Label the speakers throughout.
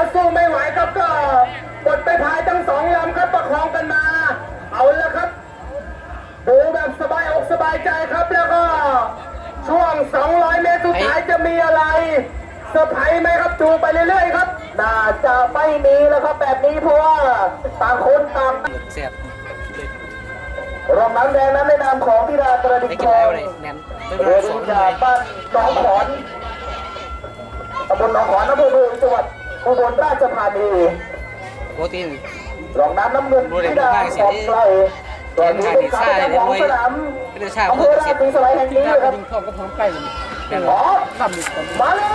Speaker 1: สู้ไม่ไหวครับก็กดไปพายทั้งสองลำครับประคองกันมาเอาละครับดูแบบสบายอกสบายใจครับแล้วก็ช่วง200 เมตรสุดท้ายจะมีอะไรเซอร์ไพรส์ไหมครับดูไปเรื่อยๆครับน่าจะไม่มีแล้วครับแบบนี้เพราะว่าต่างคนต่าง
Speaker 2: เสียบ
Speaker 1: รองน้ำแดงนั้นในนามของธิดากระดิ่งทองเรือดินจากบ้านหนองขอนตำบลหนองขอนอำเภอเมืองจังหวัดอุบลราชธานี
Speaker 2: โปรตีน
Speaker 1: รองน้ำน้ำเงินธิดาของไกลก่อนที่จะเข้าไปของสนามอำเภอราชสีสลายแห่งนี้ครับ
Speaker 3: ทองก็พร้อมใกล้เลย
Speaker 1: อ๋อมาเลย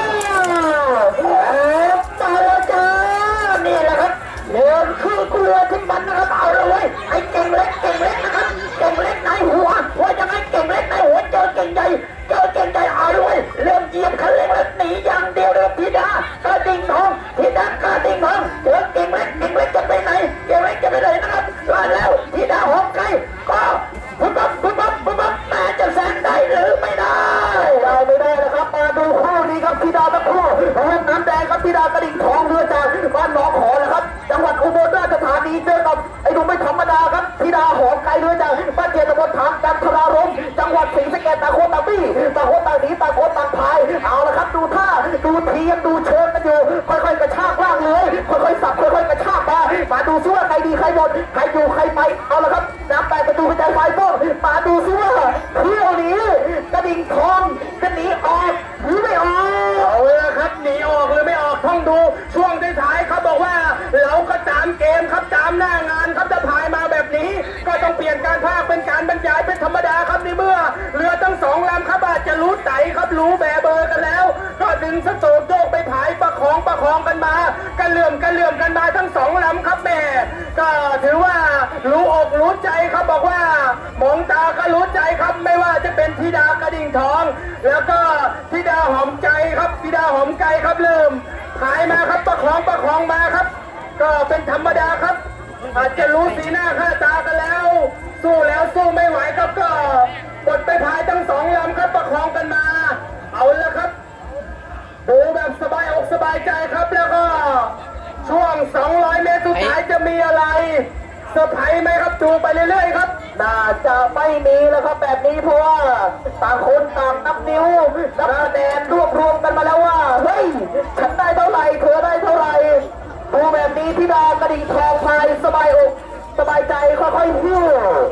Speaker 1: มาแล้วจ้านี่แหละครับเรือคือเรือขึ้นบันนะครับเอาเลยไอ้เก่งเล็กนะครับเก่งเล็กในหัวยังไงเก่งเล็กในหัวเจอเก่งใหญ่เอาเลยเริ่มเหยียบคันเร่งแล้วหนีอย่างเดียวเลยธิดากระดิ่งทองธิดากระดิ่งทองเจอเก่งเล็กจะไปไหนเก่งเล็กจะไปไหนนะครับมาแล้วธิดาหอมไก่ก็ปุ๊บแต่จะแซงได้หรือไม่ได้นะครับมาดูคู่นี้ครับธิดาตะคู่รุ่นน้ำแดงครับธิดากระดิ่งทองเรือจากบ้านหนองขอนะครับจังหวัดอุบลราชธานีเจอกับไอ้หนุ่มไม่ธรรมดาครับธิดาหอมไก่เรือจากบ้านเกียรติตำบลฐานกันทรารมจังหวัดศรีสะเกษต่างคนต่างบี้ต่างคนต่างหนีต่างคนต่างพายเอาละครับดูท่าดูทียังดูเชิงกันอยู่ค่อยๆกระชากล่างเลยค่อยๆสับค่อยๆกระชากมาดูซิว่าใครดีใครหมดใครอยู่ใครไปเอาละครับน้ำแตกประตูกระจายไฟต้นมาดูซิว่าเที่ยวนี้กระดิ่งทองจะหนีออกหรือไม่ออกเอาละครับหนีออกหรือไม่ออกท่องดูช่วงท้ายเขาบอกว่าเราก็ตามเกมครับตามหน้างานครับจะพายมาแบบนี้ก็ต้องเปลี่ยนการพากเป็นการบรรยายเป็นธรรมดาครับในเมื่อเรือทั้งสองลำครับอาจจะรู้ไตครับรู้แบเบอร์กันแล้วก็ดึงสโตกโยกไปพายประคองกันมากันเหลื่อมกันมาทั้งสองลำครับแม่ก็ถือว่ารู้อกรู้ใจครับบอกว่ามองตาก็รู้ใจครับไม่ว่าจะเป็นธิดากระดิ่งทองแล้วก็ธิดาหอมใจครับธิดาหอมไก่ครับเริ่มพายมาครับประคองมาครับก็เป็นธรรมดาครับอาจจะรู้สีหน้าค่าตากันแล้วสู้ไม่ไหวครับก็กดไปพายทั้งสองลำครับประคองกันมาเอาละครับดูแบบสบายอกสบายใจครับแล้วก็ช่วง200 เมตรสุดท้ายจะมีอะไรเซอร์ไพรส์ไหมครับดูไปเรื่อยๆครับน่าจะไม่มีแล้วครับแบบนี้เพราะว่าต่างคนต่างนับนิ้วนับคะแนนรวบรวมกันมาแล้วว่าเฮ้ยฉันได้เท่าไหร่เธอได้เท่าไหร่ดูแบบนี้ธิดากระดิ่งทองพายสบายอกสบายใจค่อยๆหิ้ว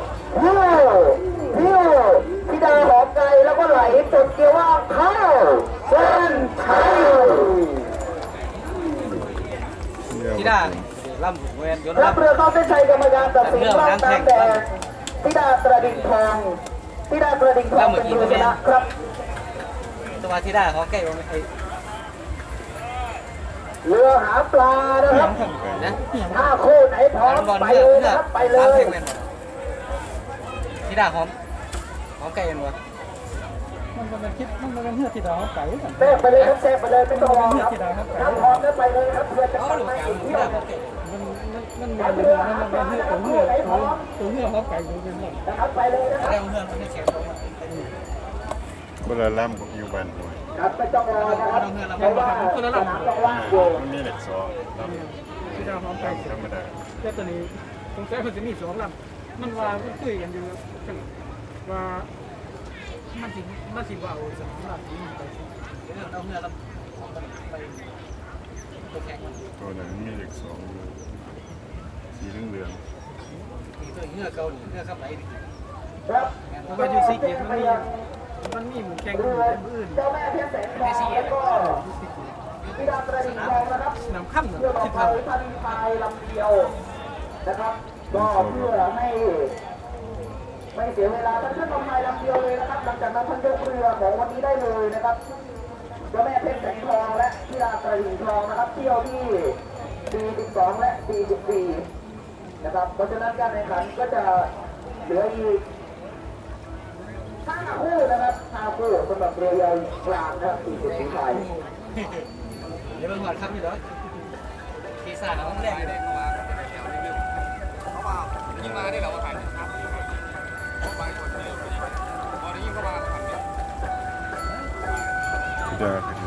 Speaker 1: ธิดาหอมใจแล้วก็ไหลจนเกียวว่างเข้าเส้นชัย
Speaker 2: ธิดาล่ำเวนยนต์
Speaker 1: รับเรือเข้าเส้นชัยกรรมการตัดสินรอบน้ำแดงธิดากระดิ่งทองเป็นผู้ชนะครับ
Speaker 2: ตัวธิดาเขาใกล้ว่าไม่
Speaker 1: เรือหาปลานะครับถ้าคู่ไหนพร้อมไปเลยนะครับไปเลย
Speaker 2: ธิดาหอมไก่ยังวะ
Speaker 3: มันเป็นเหือที่ดาวไก่
Speaker 1: แทรกไปเลยครับแทรกไปเลยเป็นตัวครับถ้าพร้อมแล้วไปเลยครับเพื่อจะทำให้อีกเที่ยว
Speaker 3: มันเป็นเหือเขาไก่ดูเป็นหมด
Speaker 1: นะครับไปเลยนะครับ
Speaker 2: เรื่องเหือมันไม่เสียตรง
Speaker 4: เวลาล่ำอยู่บ้านหัว
Speaker 1: ครับไม่ต้องรอนะครับเพราะว่าสนามต้องว่างอยู่
Speaker 4: มันมีเหล็ก2ลำ
Speaker 3: ที่ดาวหอมไก่
Speaker 4: ธรรมดา
Speaker 3: แต่ตอนนี้สงสัยมันจะมี2 ลำมันว่ามันคุยกันอยู่ว่ามันสิว่าสนามลำนี้ไป
Speaker 2: เอาเหือลำไปตัวแข็งมัน
Speaker 4: ตัวนั้นมีเหล็ก2สีเหลือง
Speaker 2: ตัวเหือเกาหลีเหือขับไหล
Speaker 1: ครับ
Speaker 3: ว่าอยู่ซีเกตมันมีหมุนแข่งอยู่ในมือ
Speaker 1: เจ้าแม่เพียงแสงทองแล้วก็ธิดากระดิ่งทองนะครับ
Speaker 3: สนามค่ำ
Speaker 1: เพื่อมาพายลำเดียวนะครับก็เพื่อให้ไม่เสียเวลาท่านขึ้นมาพายลำเดียวเลยนะครับหลังจากนั้นท่านยกเรือของวันนี้ได้เลยนะครับเจ้าแม่เพชรแสงทองและธิดากระดิ่งทองนะครับเที่ยวที่42และ44นะครับเพราะฉะนั้นการแข่งขันก็จะเหลืออีก5 คู่นะครับ5 คู่สำหรับเรือยาวกลางนะครับ40 ฝีพาย
Speaker 2: เดี๋ยวเพิ่งหอดครับนี่เหรอทีซ่าเราต้องแรกเลยเพราะว่ายิงมาได้แล้วว่าผ่านครับไปคนเดียวพอได้ยิงเข้ามาผ่านเดียว